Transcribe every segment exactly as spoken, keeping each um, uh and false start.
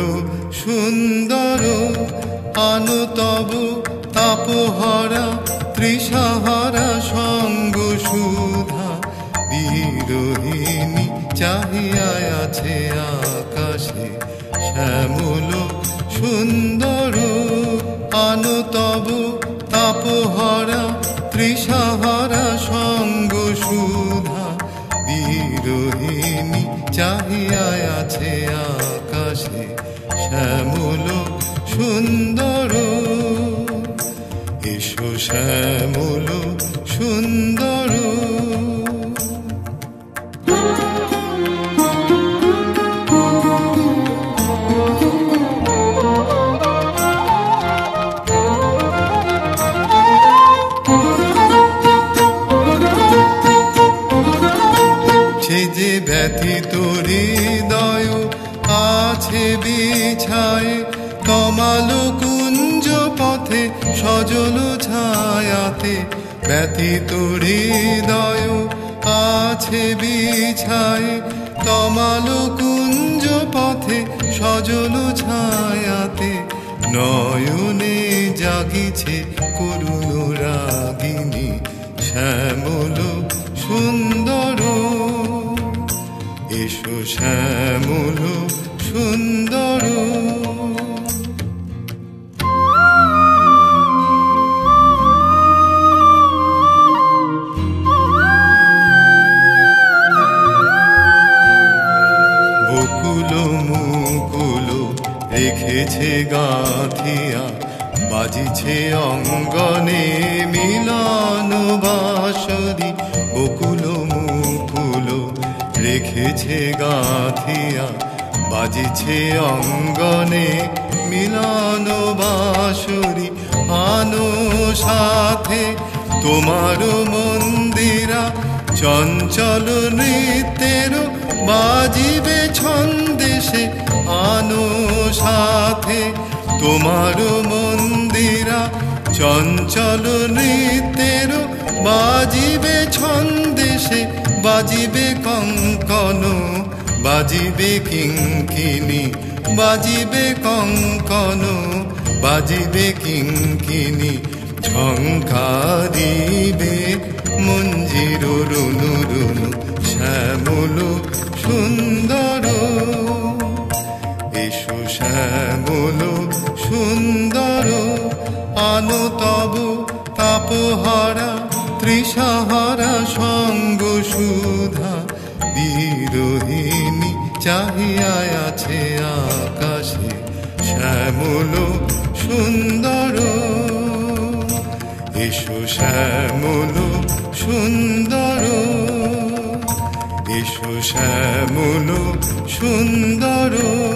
সুন্দর আনো তব তাপহারা তৃষাহারা সঙ্গ সুধা বিরোহিণী চাহিয়া আছে আকাশে শ্যামল সুন্দর আনো তব তাপহারা তৃষাহারা সঙ্গ সুধা বিরোহিণী চাহিয়া আছে আকাশে শ্যামল সুন্দর এসো শ্যামল সুন্দর যে ব্যথিত হৃদয় আছে বিছায় তমাল কুঞ্জ পথে সজল ছায়াতে ব্যথিত হৃদয় আছে বিছায় তমাল কুঞ্জ পথে সজল ছায়াতে নয়নে জাগিছে করুণ রাগিনী শ্যামল সুন্দর এসো শ্যামল সুন্দর বকুল মুকুল রেখেছে গাঁথিয়া বাজিছে অঙ্গনে মিলন বাঁশরি বকুল মুকুল রেখেছে গাঁথিয়া বাজিছে অঙ্গনে মিলন বাঁশরি আনো সাথে তোমার মন্দিরা চঞ্চল নৃত্যের বাজিবে ছন্দেশে আনো সাথে তোমার মন্দিরা চঞ্চল নৃত্যের বাজিবে ছন্দেশে বাজিবে কঙ্কন বাজিবে কিঙ্কিনী বাজিবে কঙ্কন বাজিবে কিঙ্কিনী ঝঙ্কারিবে মঞ্জির রুনু রুনু শ্যামল সুন্দর এসো শ্যামল সুন্দর আনো তব তাপহারা তৃষাহারা সঙ্গ সুধা বিরোহিণী চাহিয়া আছে আকাশে শ্যামল সুন্দর এসো শ্যামল সুন্দর এসো শ্যামল সুন্দর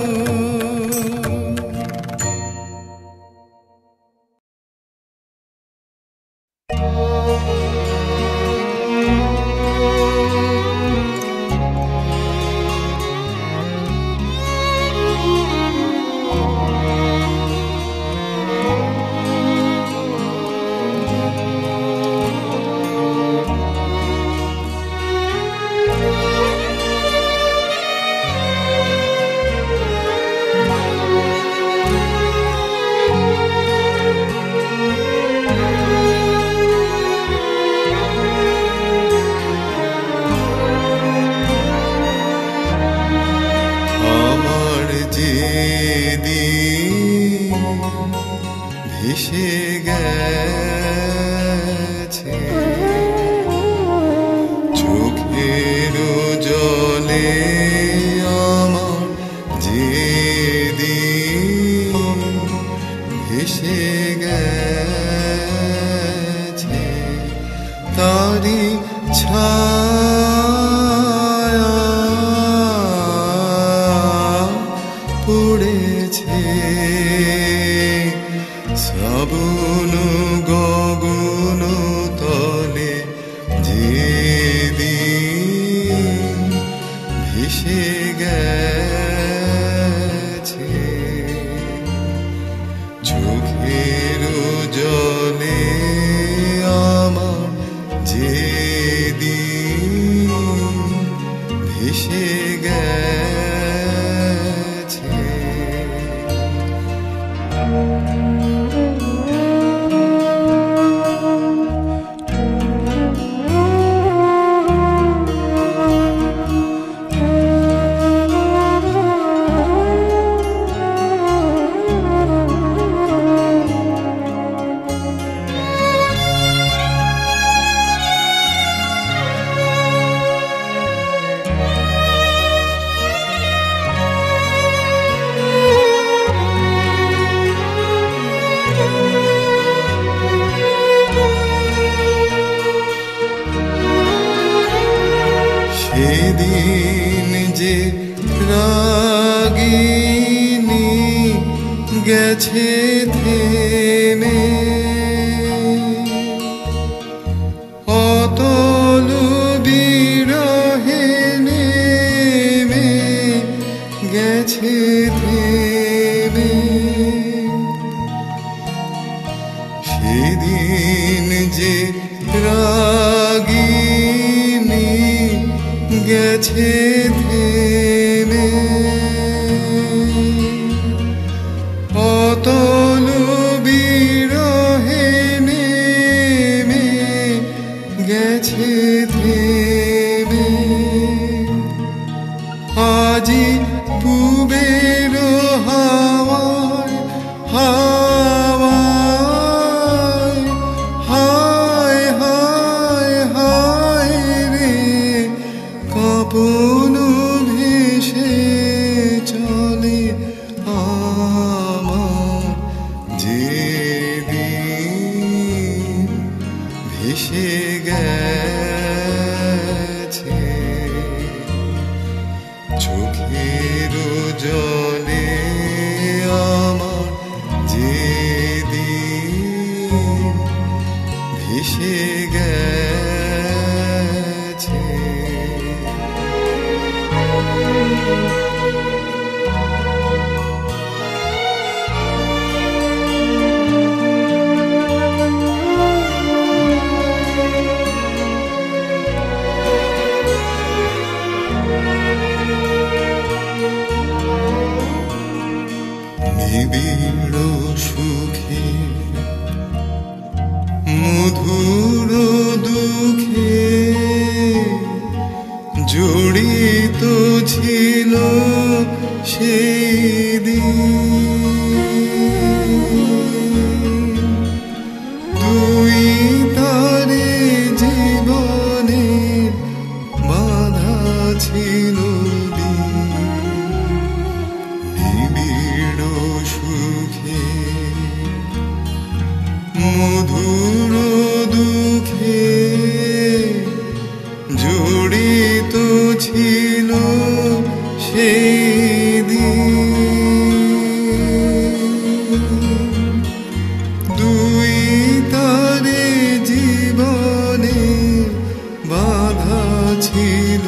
ভেসে গেছে চোখের জলে আমার যেদিন ভেসে গেছে তারি ছায়া পড়েছে শ্রাবণ গগন তলে যেদিন ভেসে গেছে চোখের জলে আমার যেদিন ভেসে গেছে গেছে থেমে অতল বিরহে নেমে গেছে থেমে সেদিন যে রাগিনী গেছে থেমে অতল বিরহে নেমে গেছে থেমে আজি পুবের হাওয়ায় হাওয়ায় হায় হায় হায় রে কাঁপন ভেসে চলে আমার যেদিন ভেসে গেছে চোখের জলে আমার যেদিন ভেসে গেছে নিবিড় সুখে মধুর দুঃখে জড়িত ছিল সেই দিন দুই তারে জীবনে বাধা ছিল সুখে মধুর দুঃখে জড়িত ছিল সেই দিন দুই তারে জীবনে বাধা ছিল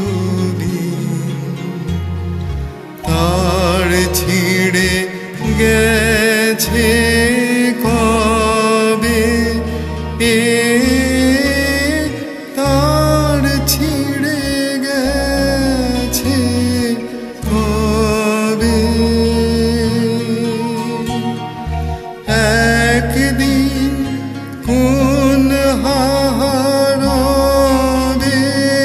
তার ছিঁড়ে গেছে কবে এ তার ছিঁড়ে গেছে কবে একদিন কোন হারাবে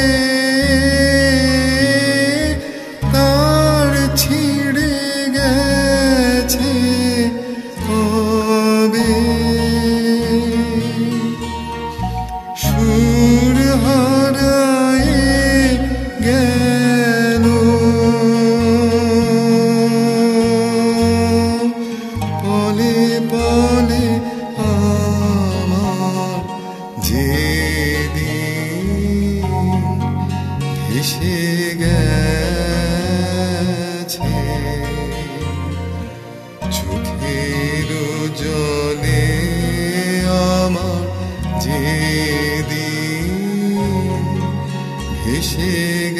তার ছিঁড়ে গেছে কবে সুর হারায়ে গেল পলে পলে আমার যেদিন ভেসে গেছে চোখের জলে আমার যেদিন ভেসে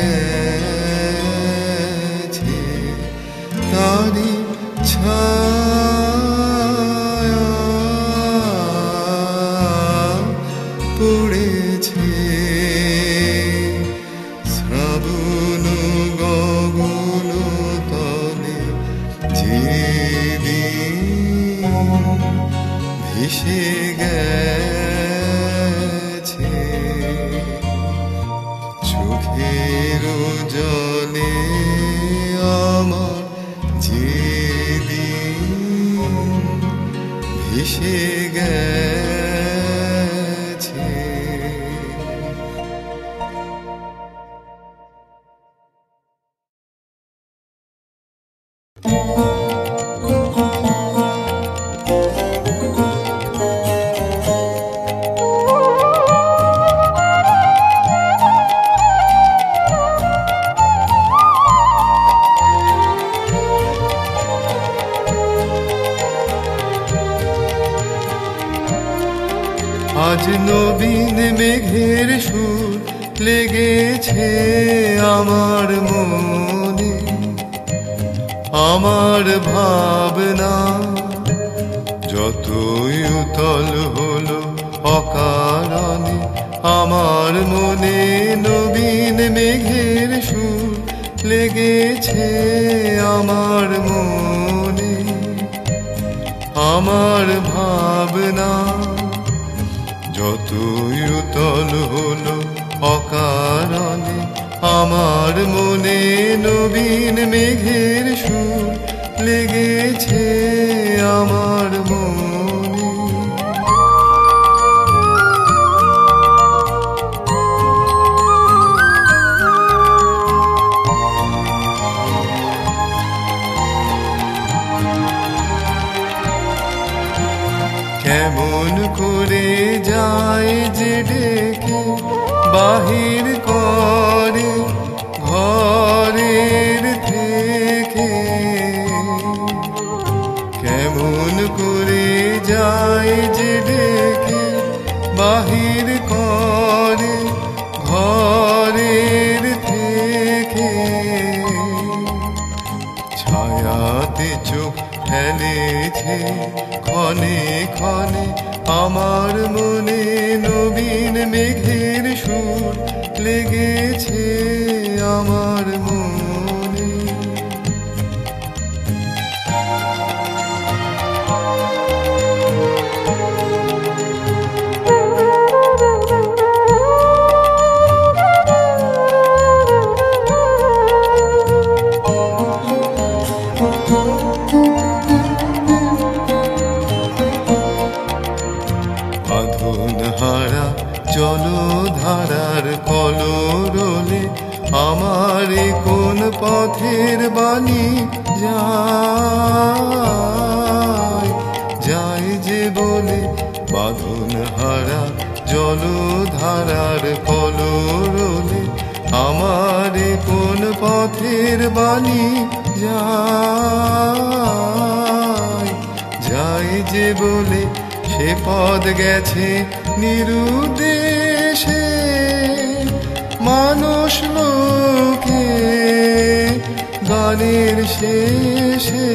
গেছে তারি ছায়া পড়েছে শ্রাবণ গগন তলে যেদিন ভেসে গেছে চোখের জলে আমার যেদিন ভেসে গেছে আজ নবীন মেঘের সুর লেগেছে আমার মনে, আমার ভাবনা যতই উতল হলো অকারণে, আমার মনে নবীন মেঘের সুর লেগেছে আমার মনে, আমার ভাবনা যতই উতল হলো অকারণে, আমার মনে নবীন মেঘের সুর লেগেছে আমার মনে। কেমন করে যায় যে ডেকে বাহির করে ঘরের থেকে, কেমন করে যায় যে ডেকে বাহির করে ঘরের থেকে, ছায়াতে চোখ ফেলেছে ক্ষণে ক্ষণে, আমার মনে নবীন মেঘের সুর লেগেছে আমার মনে। বাঁধনহারা জলধারার কলরলে আমার কোন পথের বাণী যায়, যায় যে বলে বাঁধনহারা জলধারার কলরলে আমার কোন পথের বাণী যায়, যায় যে বলে সে পদ গেছে নিরুদ্দেশে মানুষ লোকে গানের শেষে,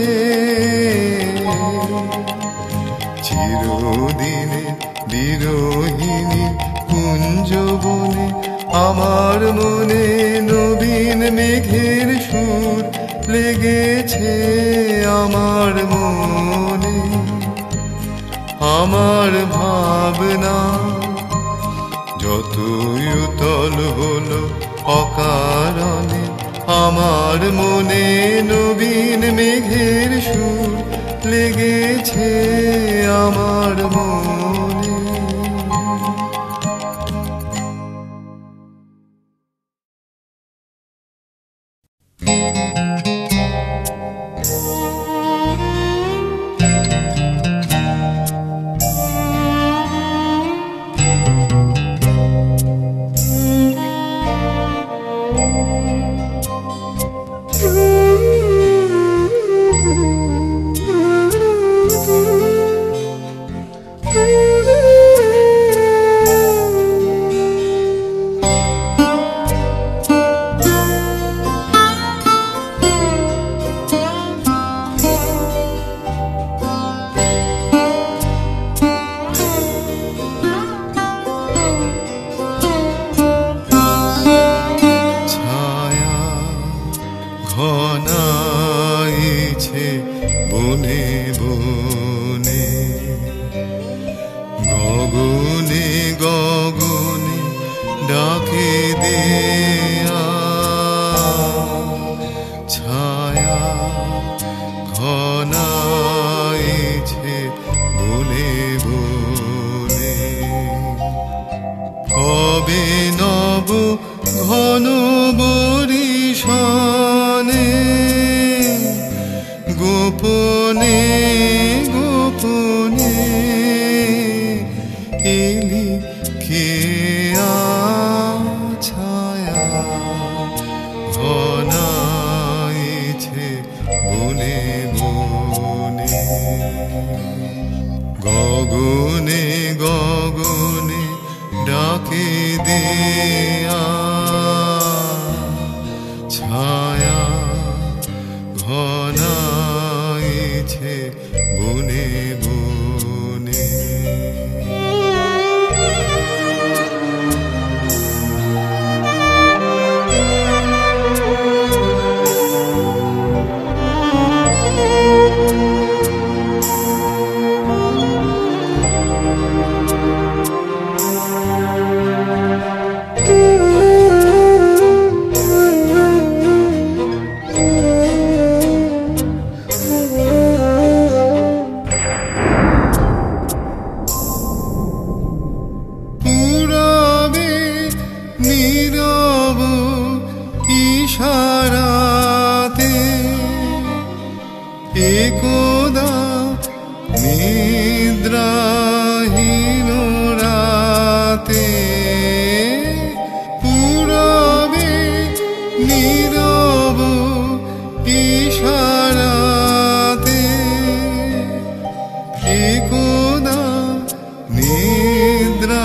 চিরদিনে বিরোহিণী কুঞ্জবনে আমার মনে নবীন মেঘের সুর লেগেছে আমার মনে, আমার ভাবনা যতই উতল হলো অকারণে, আমার মনে নবীন মেঘের সুর লেগেছে আমার মনে। ঘনাইছে বনে বনে, গগনে গগনে ডাকে দেয়া, ছায়া ঘনাইছে বনে বনে, কবে নব ঘন বরিশানে গোপনে গোপনে এলি খেয়া, ছায়া ঘনাইছে বনে বনে, গগনে গগনে ডাকে দেয়া ছায়া ঘনাইছে বনে বনে। নীরব ইশারাতে একদা নিদ্রাহীন রাতে, পুরবে নীরব ইশারাতে একদা নিদ্রা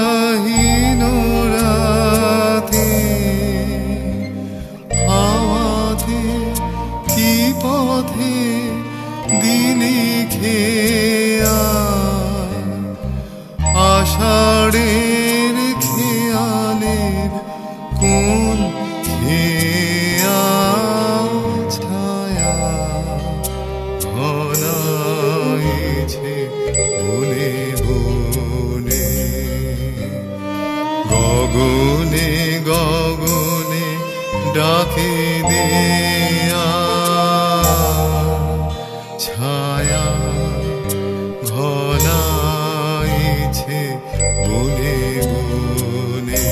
পথে দিলি খেয়া আষাঢ়ের খেয়ালের কোন খেয়া ছায়া ঘনাইছে বনে বনে। গগনে গগনে ডাকে দেয়া ছায়া ঘনাইছে বনে বনে।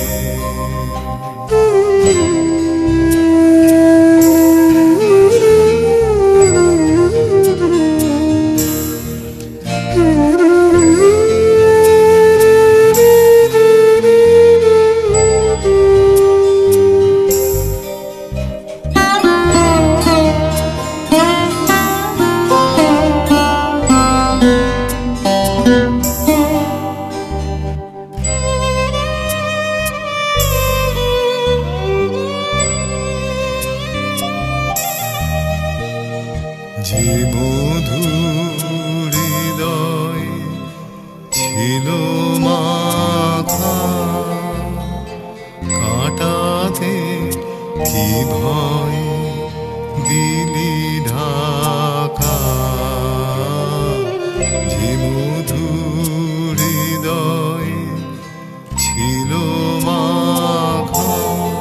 যে মধুর হৃদয় ছিল মাখা কাঁটাতে কি ভয় দিলি ঢাকা। যে মধুর হৃদয় ছিল মাখা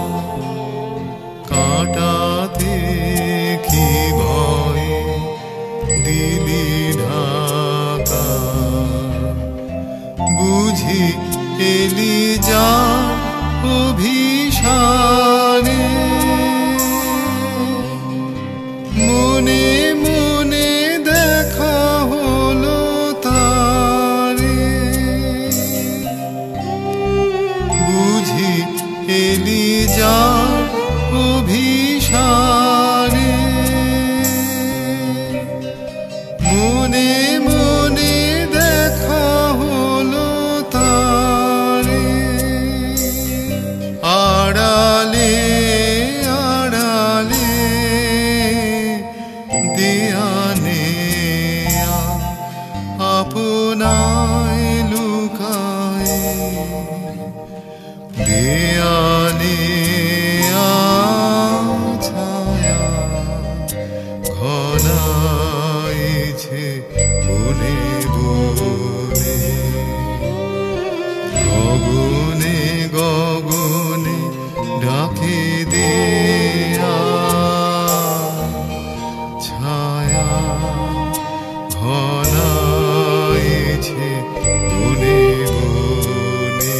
কাঁটাতে কি ভয় দিলি ঢাকা। বুঝি এলি যার অভিসারে মনে মনে দেখা হলো তারে। বুঝি এলি যার অভিসারে মনে মনে দেখা হলো তারে। আড়ালে আড়ালে দেয়ানে আপনায় লুকায় দেয়ানে ছায়া ঘনাইছে বনে বনে। গগনে গগনে ডাকে দেয়া ছায়া ঘনাইছে বনে বনে।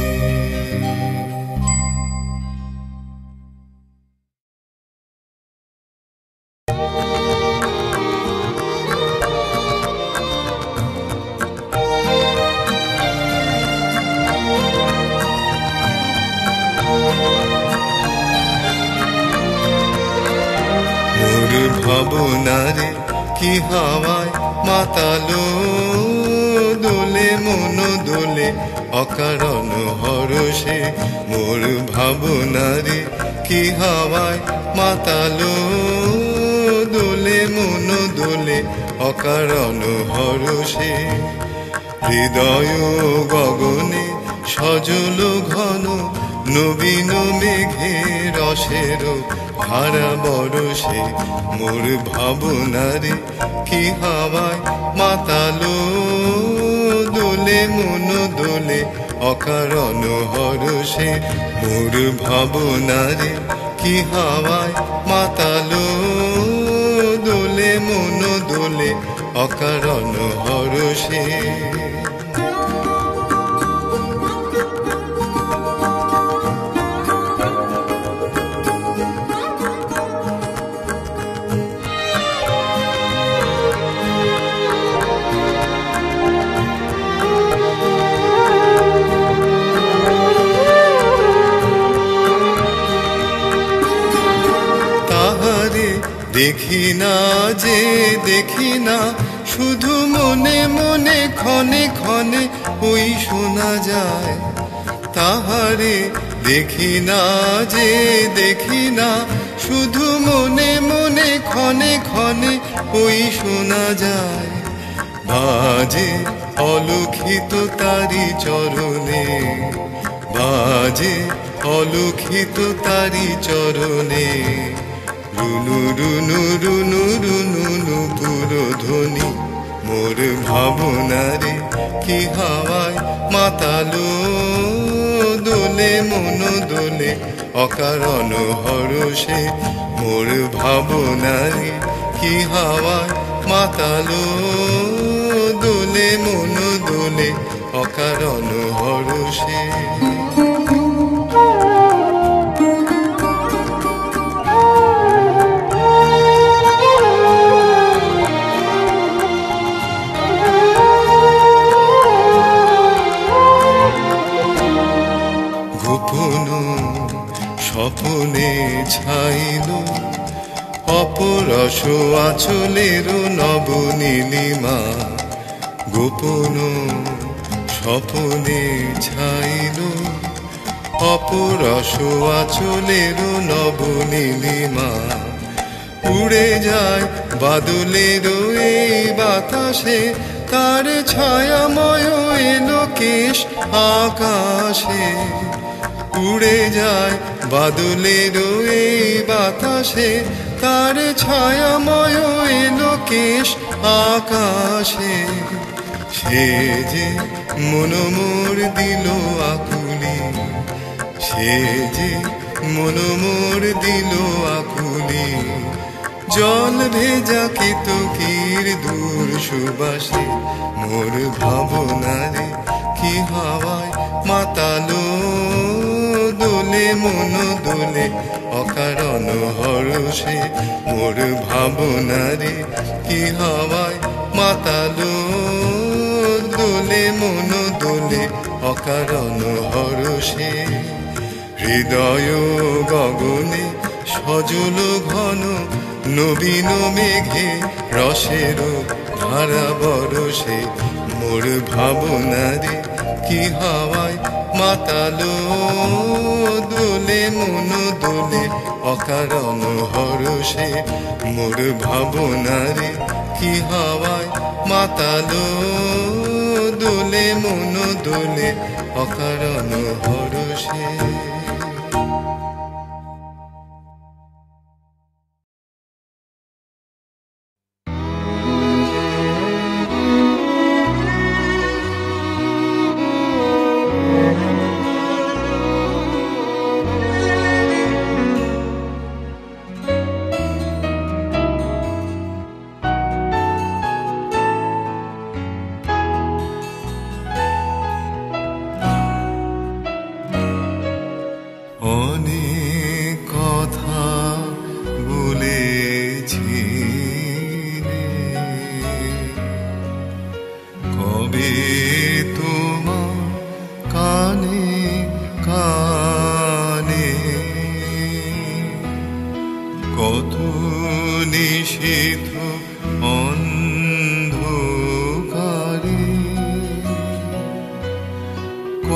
ভাবনারে কি হাওয়ায় মাতালো দোলে মন দোলে অকারণ হরষে মোর ভাবনারে কি হাওয়ায় মাতালো দোলে মন দোলে অকারণ হরষে হৃদয় গগনে সজল ঘন নবীন মেঘে রসের ধারা বরষে মোর ভাবনারে কি হাওয়ায় মাতালো দোলে মন দোলে অকারণ হরষে মোর ভাবনারে কি হাওয়ায় মাতালো দোলে মন দোলে অকারণ হরষে দেখি না যে দেখি না শুধু মনে মনে ক্ষণে ক্ষণে ওই শোনা যায় তাহারে দেখি না যে দেখি না শুধু মনে মনে ক্ষণে ক্ষণে ওই শোনা যায় বাজে অলক্ষিত তারি চরণে বাজে অলক্ষিত তারি চরণে রুনু রুনু রুনু রুনু নুপুর ধ্বনি মোর ভাবনারে কি হাওয়ায় মাতালো দোলে মন দোলে অকারণ হরষে মোর ভাবনারে কি হাওয়ায় মাতালো দোলে মন দোলে অকারণ হরষে স্বপনে ছাইল অপরস আঁচলের নবনীলিমা গোপন স্বপনে ছাইল অপরস আঁচলের নবনীলিমা উড়ে যায় বাদলের এই বাতাসে তার ছায়াময় এলো কেশ আকাশে উড়ে যায় বাদলের এই বাতাসে তার ছায়াময় এলো কেশ আকাশে সে যে মন মোর দিল আকুলি সে যে মন মোর দিল আকুলি জল ভেজা কেতকীর দূর সুবাসে মোর ভাবনারে কি হাওয়ায় মাতালো দোলে মন দোলে অকারণ হরষে মোর ভাবনারে কি হাওয়ায় মাতালো দোলে মন দোলে অকারণ হরষে হৃদয় গগনে সজল ঘন নবীন মেঘে রসের ধারা বরষে মোর ভাবনারে কি হাওয়ায় মাতালো দোলে মন দোলে অকারণ হরষে মোর ভাবনারে কি হাওয়ায় মাতালো দোলে মন দোলে অকারণ হরষে কত নিষিদ্ধ অন্ধকারে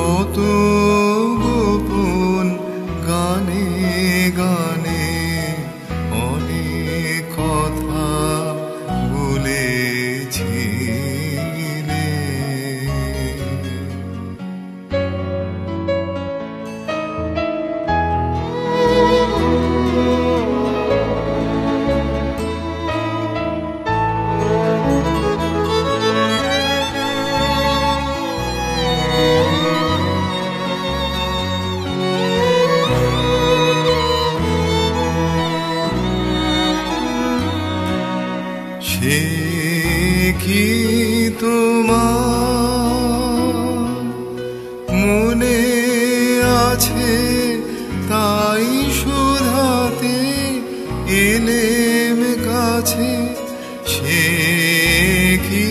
কি তোমার মনে আছে তাই শোধাতে এলেম কাছে সে কি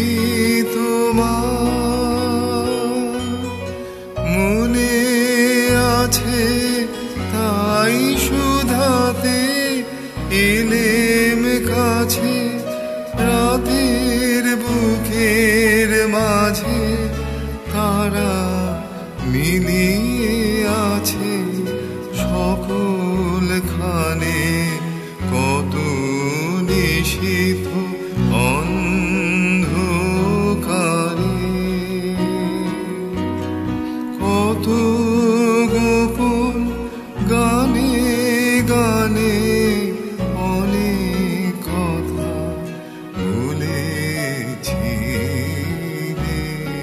তোমার মনে আছে তাই শোধাতে এলেম কাছে রাতের বুকের মাঝে তারা মিলিয়ে আছে সকল খানে কত নিশীথ অন্ধকারে কত গোপন গানে গানে অনেক কথা বলেছি রে।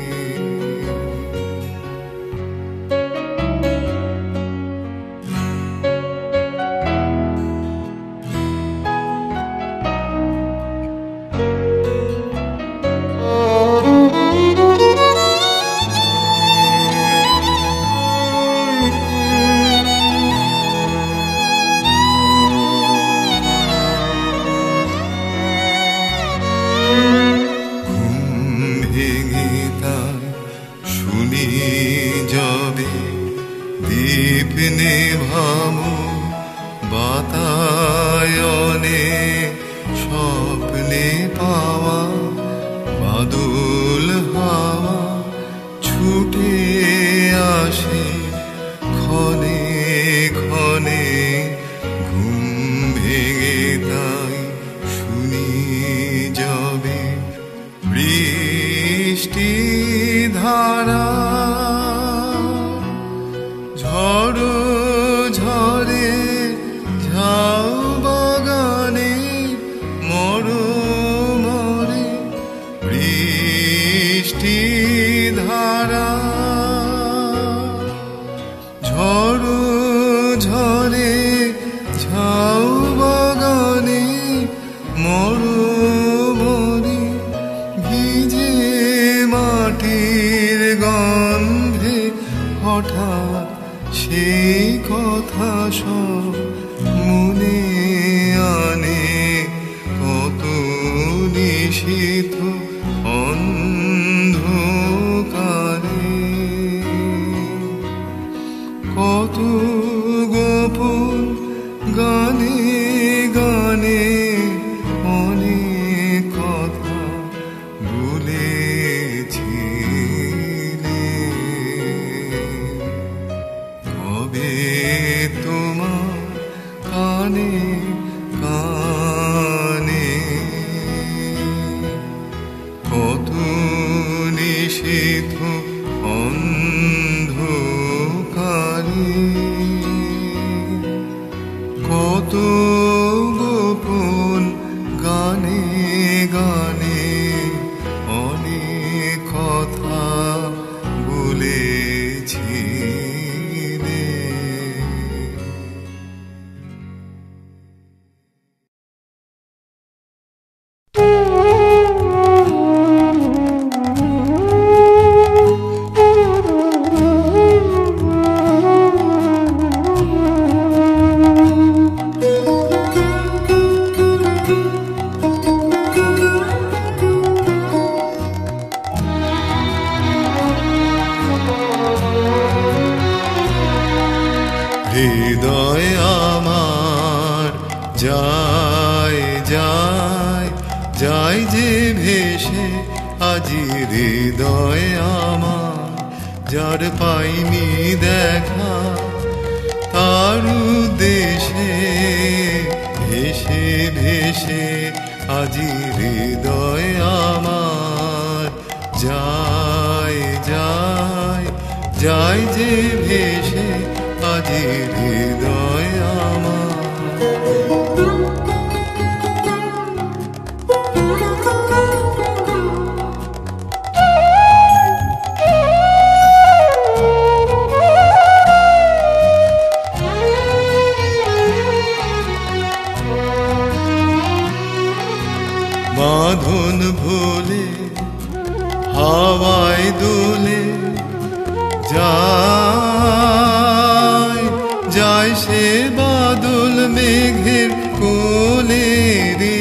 শুনি যাবে দীপ নেভামো বাতায়নে স্বপ্নে পাওয়া বাদল হাওয়া ছুটে আসে ক্ষণে ক্ষণে ঘুম ভেঙে তাই শুনি যাবে বৃষ্টি ধারা ঝড় ঝরে ঝাউ বাগানে মর মরে বৃষ্টি ধারা ঝড় ঝরে ঝাউ বাগানে মর মরে ভিজে মাটির গন্ধে হঠাৎ সেই কথা সব মনে আনে কত নিশীথ অন্ধকারে কত গোপন গানে গানে অনেক কথা বলেছি রে। কবে তোমার কানে কানে কত নিশীথ অন্ধকারে কত গোপন গানে গানে অনেক কথা বলেছি রে। হৃদয় আমার যায় যায় যায় যে ভেসে আজি হৃদয় আমার যার পাইনি দেখা তার উদ্দেশে ভেসে ভেসে আজি হৃদয় আমার যায় যায় যায় যে ভেসে আজি হৃদয় আমার। বাঁধন ভুলে হাওয়ায় দোলে যায় যায় সে বাদল মেঘের কোলে রে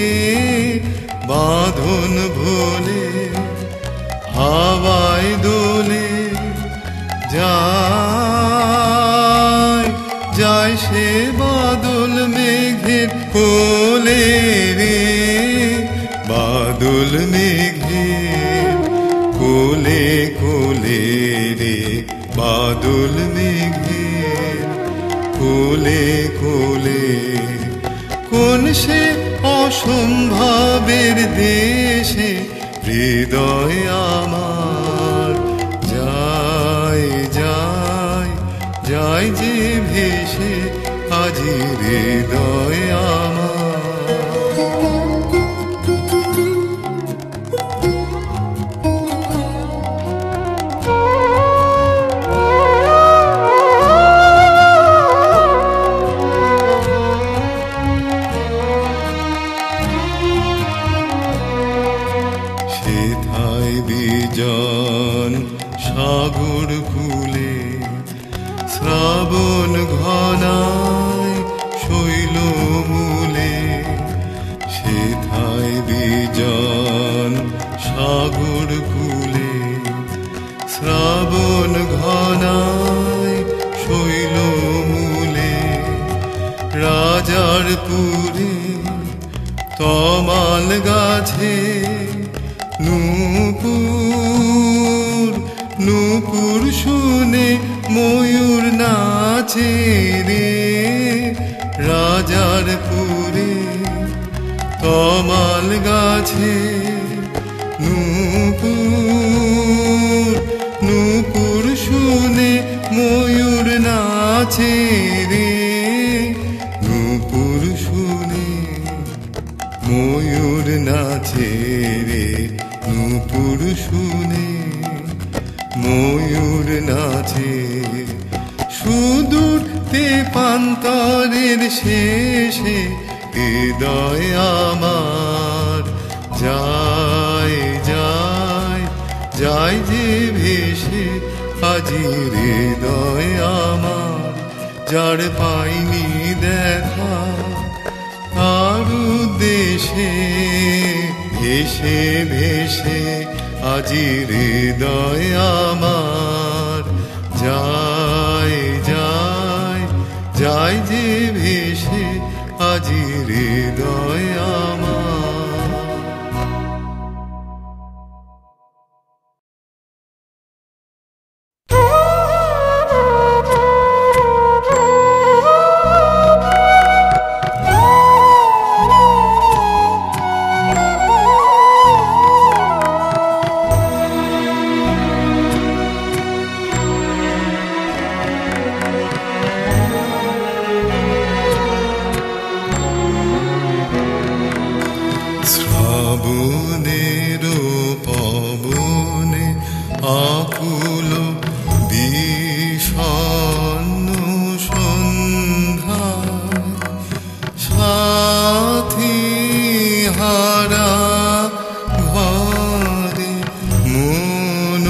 বাঁধন ভোলে হাওয়ায় দোলে যায় যায় সে বাদল মেঘের কোলে রে বাদল মেঘের কোলে কোলে রে বাদল মেঘের কোলে কোলে কোন সে অসম্ভবের দেশে হৃদয় আমার যায় যায় যায় যে ভেসে আজি হৃদয় আমার সেথায় বিজন সাগর কূলে শ্রাবণ ঘনায় শৈল মূলে সেথায় বিজন সাগর কূলে শ্রাবণ ঘনায় শৈল মূলে রাজার পুরে তমাল গাছে নূপুর নূপুর শুনে ময়ূর নাচে রে রাজার পুরে তমাল গাছে নূপুর নূপুর শুনে ময়ূর নাচে রে নূপুর শুনে ময়ূর নাচে রে নূপুর শুনে ময়ূর নাচে সুদূর তেপান্তরের শেষে হৃদয় আমার যায় যায় যায় যে ভেসে আজি হৃদয় আমার যার পাইনি দেখা আর দেশে ভেসে ভেসে আজি হৃদয় আমার যায় যায় যায় যে ভেসে আজি হৃদয় আমার শ্রাবণের পবনে আকুল বিষণ্ণ সন্ধ্যা সাথী হারা ঘরে মন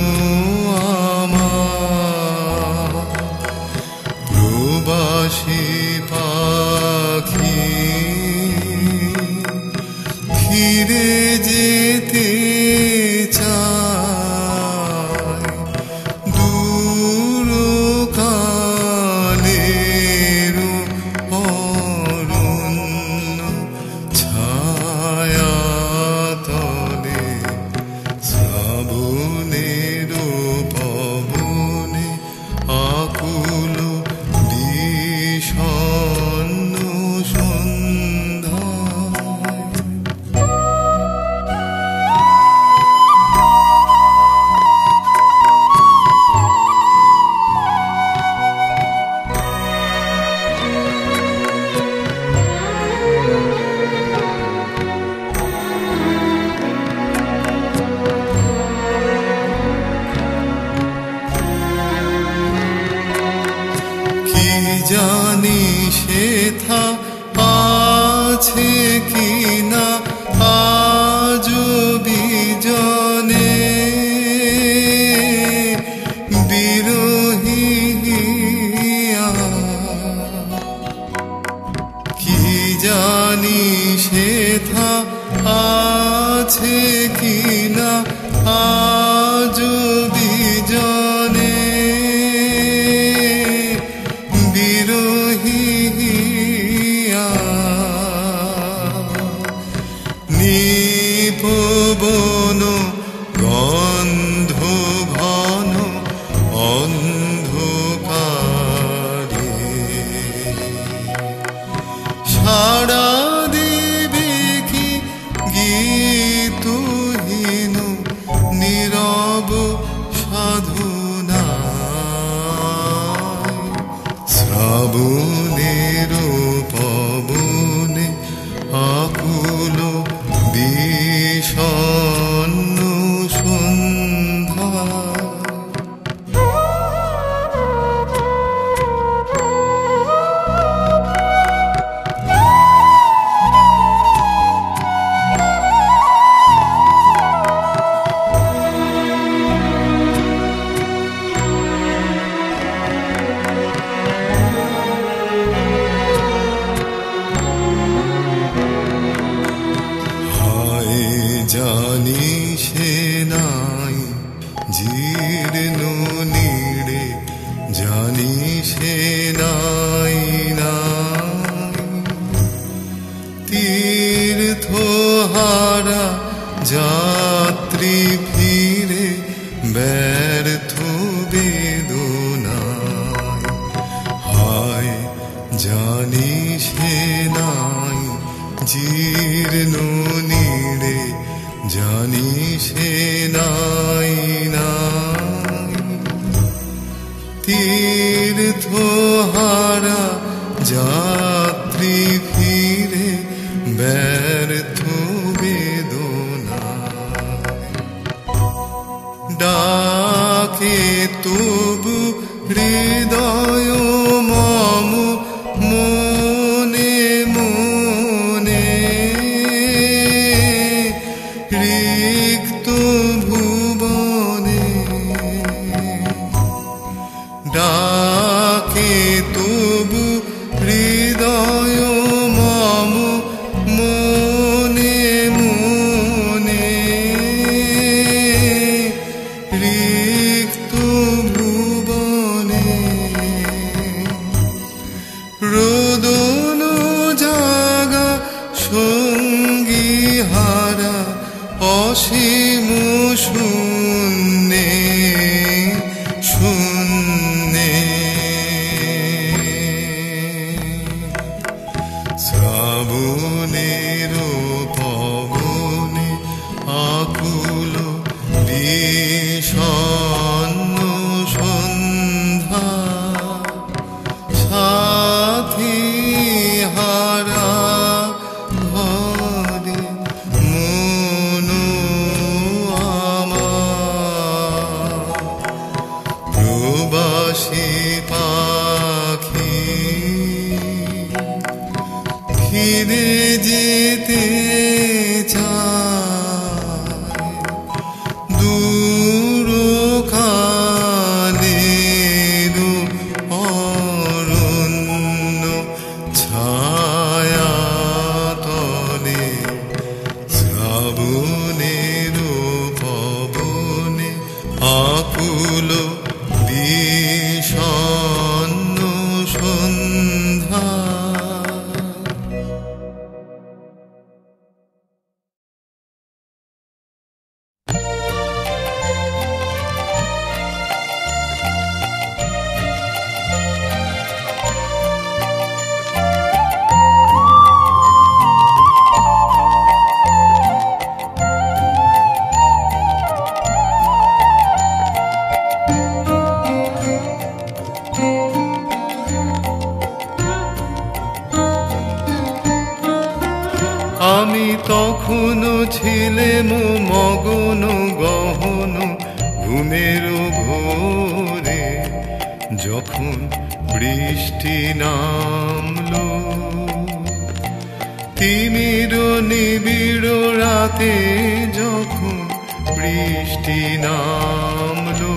আমার প্রবাসী পাখি ফিরে যেতে চায় দূর কালের অরণ্য ছায়া তলে শ্রাবণের পবনে আকুল বিষণ্ণ সন্ধ্যা জানি সেথা আছে কিনা আজও বিজনে আজ বিজনে বিরহিয়া নিপবন গন্ধ ঘন অন্ধকারে সারা দিবে কি গীতহীন নীরব সাধনা শ্রাবণের পবনে আকুল বিষণ্ণ সন্ধ্যা জানি সে নাই জীর্ণ নীড়ে জানি সে নাই নাই তীর্থহারা যাত্রী ফিরে ব্যর্থ বেদনায় হায় জানি সে নাই জীর্ণ নীড়ে জানি সে নাই নাই তীর্থহারা যাত্রী ফিরে ব্যর্থ বেদনায় ডাকে তবু হৃদয় মম মনে মনে রিক্ত ভুবনে ডাকে তবু হৃদয় মম মনে মনে রিক্ত ভুবনে রোদন জাগা সঙ্গী হারা অসীম শূন্যে শূন্যে শ্রাবণের পবনে আকুল বিষণ্ণ সন্ধ্যা সাথী হারা ঘরে মন আমার প্রবাসী পাখি ফিরে যেতে চায় দূর কালের অরণ্য ছায়া তলে শ্রাবণের পবনে আকুল বিষণ্ণ সন্ধ্যা আমি তখনো ছিলেম মগন গহন ঘুমের ঘোরে যখন বৃষ্টি নামলো তিমির নিবিড় রাতে যখন বৃষ্টি নামলো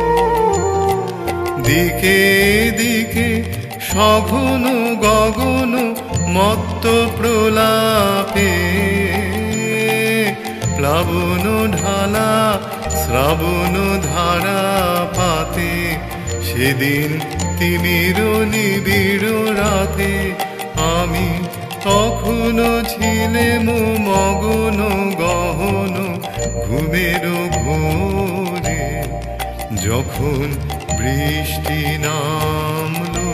দিকে দিকে সঘন গগন মত্ত প্রলাপে প্লাবন ঢালা শ্রাবণ ধারা পাতে, সেদিন তিমির নিবিড় রাতে আমি তখনো ছিলেম মগন গহন ঘুমের ঘোরে, যখন বৃষ্টি নামলো।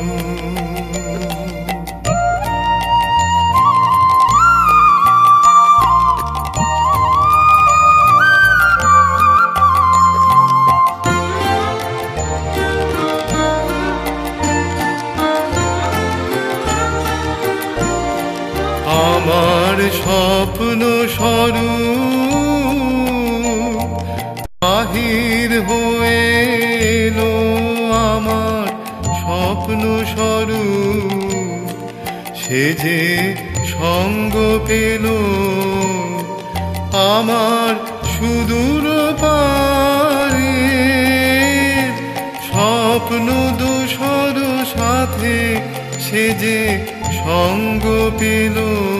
আমার স্বপ্ন স্বরূপ বাহির হয়ে এলো, আমার স্বপ্ন স্বরূপ সে যে সঙ্গ পেল, আমার সুদূর পারে স্বপ্ন দোসর সাথে সে যে সঙ্গ পেল,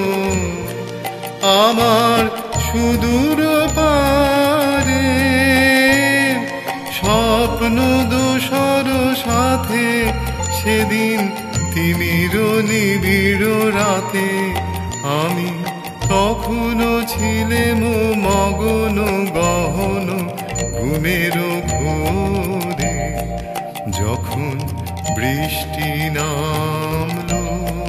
আমার সুদূর পারে স্বপ্ন দোসর সাথে সেদিন তিমির নিবিড় রাতে আমি তখনো ছিলেম মগন গহন ঘুমের ঘোরে, যখন বৃষ্টি নামলো।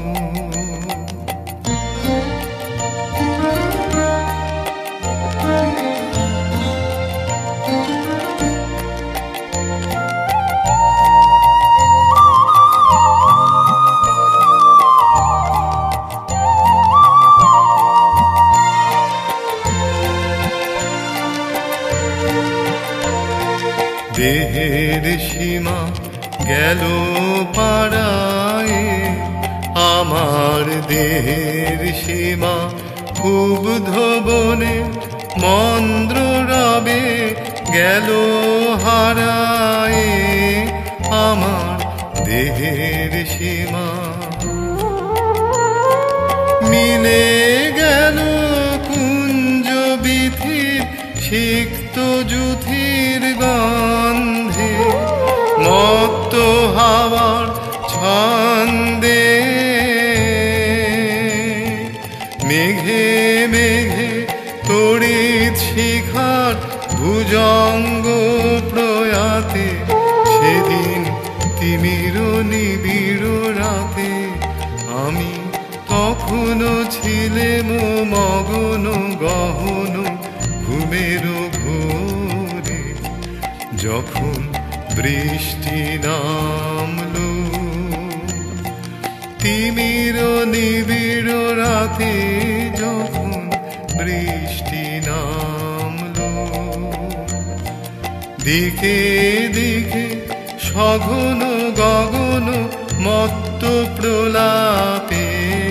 দেহের সীমা গেল পাড়ায়, আমার দেহের সীমা ক্ষুব্ধ বনে মন্দ্র রবে গেল হারায়, আমার দেহের সীমা মিলে গেল কুঞ্জ বিথির সিক্ত যুথির গন্ধে, মত্ত হাওয়ার ছন্দে মেঘে মেঘে তড়িৎ শিখার ভুজঙ্গ প্রয়াতে, সেদিন তিমির নিবিড় রাতে আমি তখনো ছিলেম মগন গহন ঘুমের ঘোরে, যখন বৃষ্টি নামলো। তিমির নিবিড় রাতে যখন বৃষ্টি নামলো, দিকে দিকে সঘন গগন মত্ত প্রলাপে,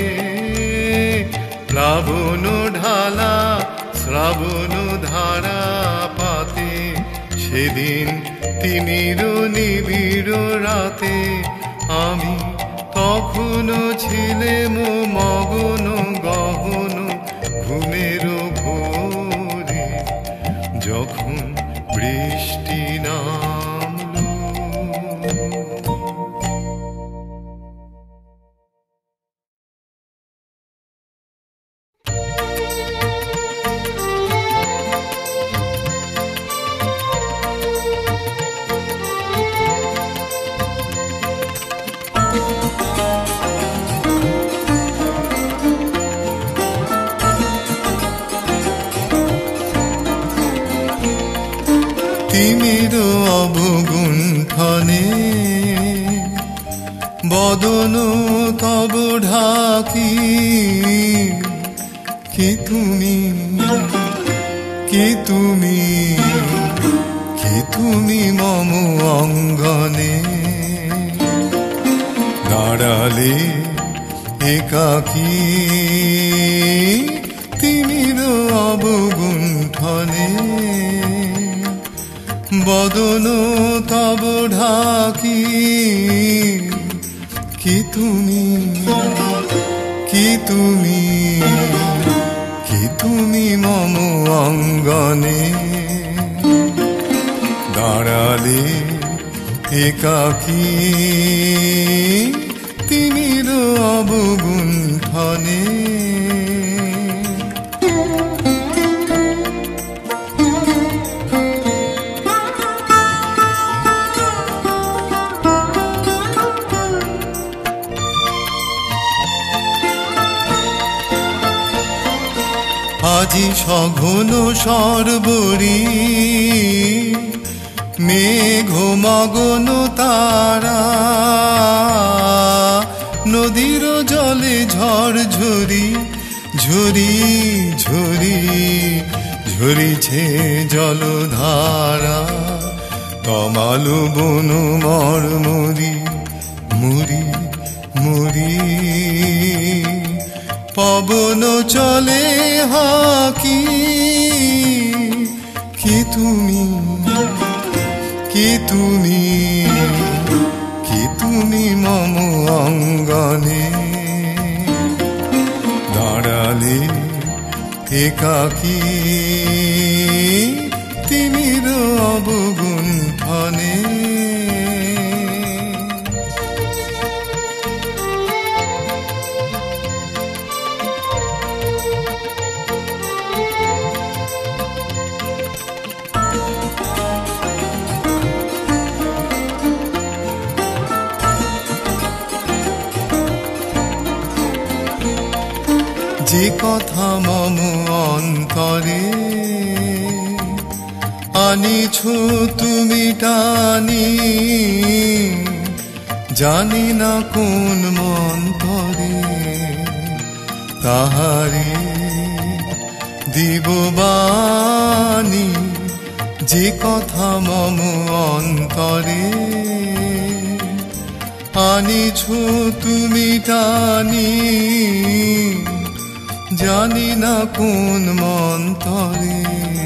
প্লাবন ঢালা শ্রাবণ ধারা পাতে, সেদিন তিমির নিবিড় রাতে আমি তখনো ছিলেম মগন গহন ঘুমের ঘোরে, যখন বৃষ্টি নামলো। তিমির অবগুণ্ঠনে বদন তব ঢাকি, কি তুমি কি তুমি কি তুমি মম অঙ্গনে দাঁড়ালে একাকী, তিমির অবগুণ্ঠনে বদন তব ঢাকি, কি তুমি কি তুমি কি তুমি মম অঙ্গনে দাঁড়ালে একাকী তিমির অবগুণ্ঠনে। আজি সঘন সর্বরী মেঘ মগন তারা, নদীর জলে ঝড় ঝরি ঝরি ঝরি ঝরিছে জলধারা। তমাল বন মরমরি মুরি মুরি, পবন চলে হাকি। কি তুমি কি তুমি কি তুমি মম অঙ্গনে, দাঁড়ালে একাকী তিমির অবগুণ্ঠনে। যে কথা মম অন্তরে আনিছ তুমি টানি, জানি না কোন মন্তরে তাহারে দিব বাণী। যে কথা মম অন্তরে আনিছ তুমি টানি, জানি না কোন মন্তরে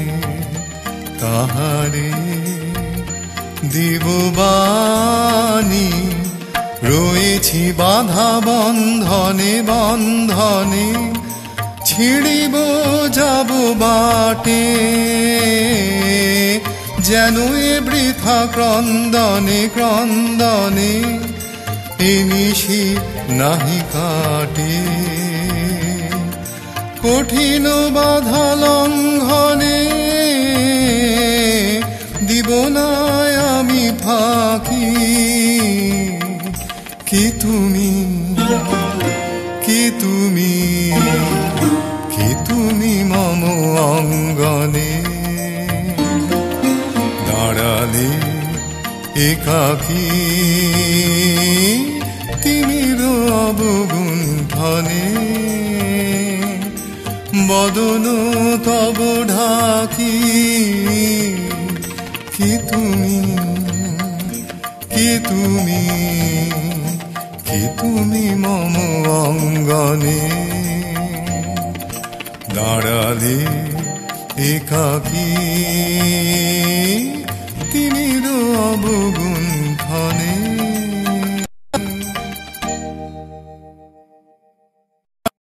তাহারে দিব বাণী। রয়েছি বাধা বন্ধনে বন্ধনে, ছিড়িব যাব বাটে, যেন এ বৃথা ক্রন্দনে ক্রন্দনে এ নিশি নাহি কাটে। কঠিন বাধা লঙ্ঘনে দিব না আমি ফাঁকি। কি তুমি কি তুমি কি তুমি মম অঙ্গনে, দাঁড়ালে একাকী তিমির অবগুণ্ঠনে। বদন তব ঢাকি। কি তুমি কি তুমি কি তুমি মম অঙ্গনে, দাঁড়ালে একাকী